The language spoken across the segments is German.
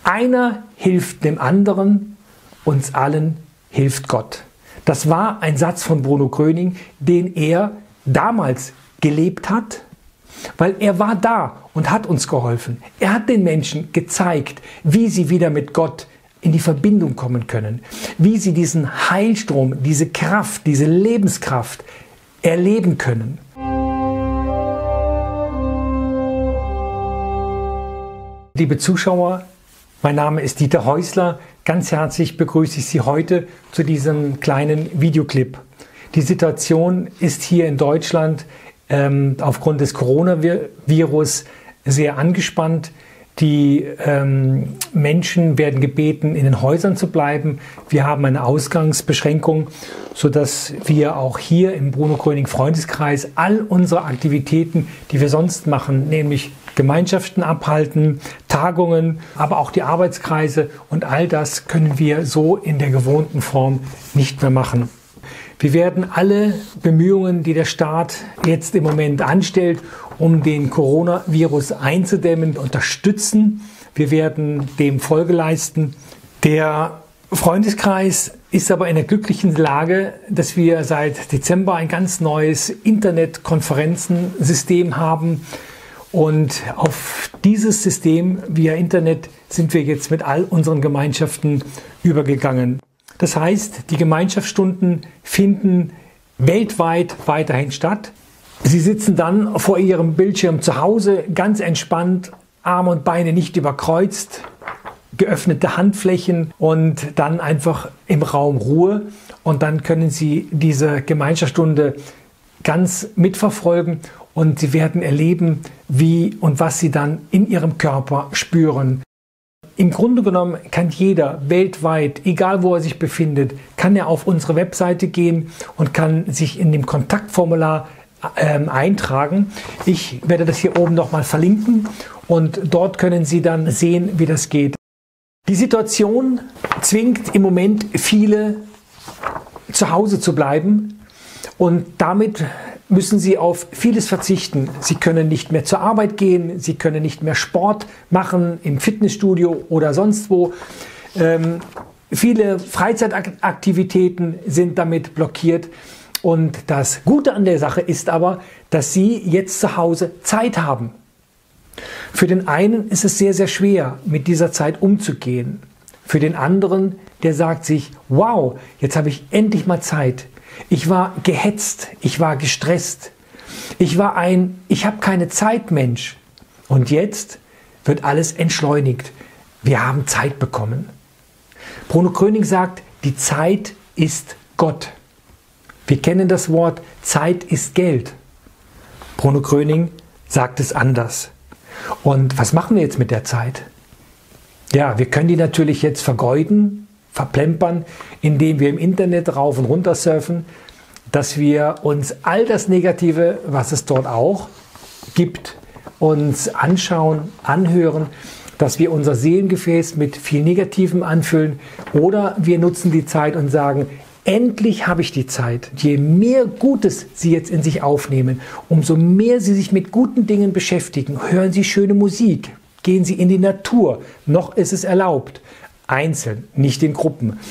Einer hilft dem anderen, uns allen hilft Gott. Das war ein Satz von Bruno Gröning, den er damals gelebt hat, weil er war da und hat uns geholfen. Er hat den Menschen gezeigt, wie sie wieder mit Gott in die Verbindung kommen können, wie sie diesen Heilstrom, diese Kraft, diese Lebenskraft erleben können. Liebe Zuschauer, mein Name ist Dieter Häusler. Ganz herzlich begrüße ich Sie heute zu diesem kleinen Videoclip. Die Situation ist hier in Deutschland aufgrund des Coronavirus sehr angespannt. Die Menschen werden gebeten, in den Häusern zu bleiben. Wir haben eine Ausgangsbeschränkung, sodass wir auch hier im Bruno Gröning Freundeskreis all unsere Aktivitäten, die wir sonst machen, nämlich Gemeinschaften abhalten, Tagungen, aber auch die Arbeitskreise und all das können wir so in der gewohnten Form nicht mehr machen. Wir werden alle Bemühungen, die der Staat jetzt im Moment anstellt, um den Coronavirus einzudämmen, unterstützen. Wir werden dem Folge leisten. Der Freundeskreis ist aber in der glücklichen Lage, dass wir seit Dezember ein ganz neues Internetkonferenzensystem haben. Und auf dieses System via Internet sind wir jetzt mit all unseren Gemeinschaften übergegangen. Das heißt, die Gemeinschaftsstunden finden weltweit weiterhin statt. Sie sitzen dann vor Ihrem Bildschirm zu Hause, ganz entspannt, Arme und Beine nicht überkreuzt, geöffnete Handflächen und dann einfach im Raum Ruhe. Und dann können Sie diese Gemeinschaftsstunde ganz mitverfolgen und Sie werden erleben, wie und was Sie dann in Ihrem Körper spüren. Im Grunde genommen kann jeder weltweit, egal wo er sich befindet, kann er auf unsere Webseite gehen und kann sich in dem Kontaktformular eintragen. Ich werde das hier oben nochmal verlinken und dort können Sie dann sehen, wie das geht. Die Situation zwingt im Moment viele zu Hause zu bleiben und damit müssen Sie auf vieles verzichten. Sie können nicht mehr zur Arbeit gehen, Sie können nicht mehr Sport machen im Fitnessstudio oder sonst wo. Viele Freizeitaktivitäten sind damit blockiert. Und das Gute an der Sache ist aber, dass Sie jetzt zu Hause Zeit haben. Für den einen ist es sehr, sehr schwer, mit dieser Zeit umzugehen. Für den anderen, der sagt sich, wow, jetzt habe ich endlich mal Zeit. Ich war gehetzt, ich war gestresst, ich habe keine Zeit, Mensch. Und jetzt wird alles entschleunigt. Wir haben Zeit bekommen. Bruno Gröning sagt, die Zeit ist Gott. Wir kennen das Wort, Zeit ist Geld. Bruno Gröning sagt es anders. Und was machen wir jetzt mit der Zeit? Ja, wir können die natürlich jetzt vergeuden, verplempern, indem wir im Internet rauf und runter surfen, dass wir uns all das Negative, was es dort auch gibt, uns anschauen, anhören, dass wir unser Seelengefäß mit viel Negativem anfüllen oder wir nutzen die Zeit und sagen, endlich habe ich die Zeit. Je mehr Gutes Sie jetzt in sich aufnehmen, umso mehr Sie sich mit guten Dingen beschäftigen, hören Sie schöne Musik, gehen Sie in die Natur, noch ist es erlaubt. Einzeln, nicht in Gruppen.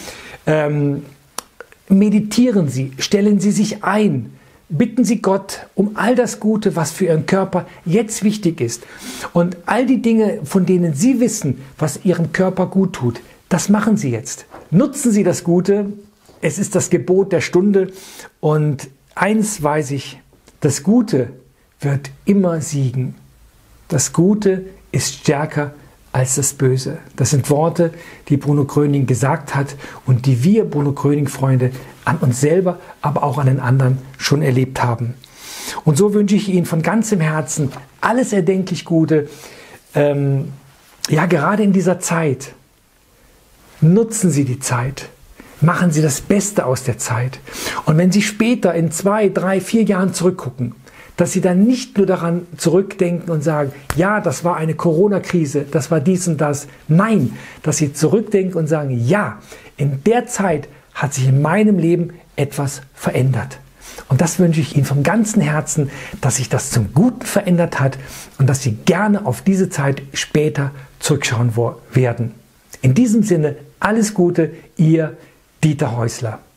Meditieren Sie, stellen Sie sich ein, bitten Sie Gott um all das Gute, was für Ihren Körper jetzt wichtig ist. Und all die Dinge, von denen Sie wissen, was Ihrem Körper gut tut, das machen Sie jetzt. Nutzen Sie das Gute, es ist das Gebot der Stunde. Und eins weiß ich, das Gute wird immer siegen. Das Gute ist stärker als das Böse. Das sind Worte, die Bruno Gröning gesagt hat und die wir, Bruno Gröning-Freunde, an uns selber, aber auch an den anderen schon erlebt haben. Und so wünsche ich Ihnen von ganzem Herzen alles erdenklich Gute. Ja, gerade in dieser Zeit. Nutzen Sie die Zeit. Machen Sie das Beste aus der Zeit. Und wenn Sie später in 2, 3, 4 Jahren zurückgucken, dass Sie dann nicht nur daran zurückdenken und sagen, ja, das war eine Corona-Krise, das war dies und das. Nein, dass Sie zurückdenken und sagen, ja, in der Zeit hat sich in meinem Leben etwas verändert. Und das wünsche ich Ihnen von ganzem Herzen, dass sich das zum Guten verändert hat und dass Sie gerne auf diese Zeit später zurückschauen werden. In diesem Sinne, alles Gute, Ihr Dieter Häusler.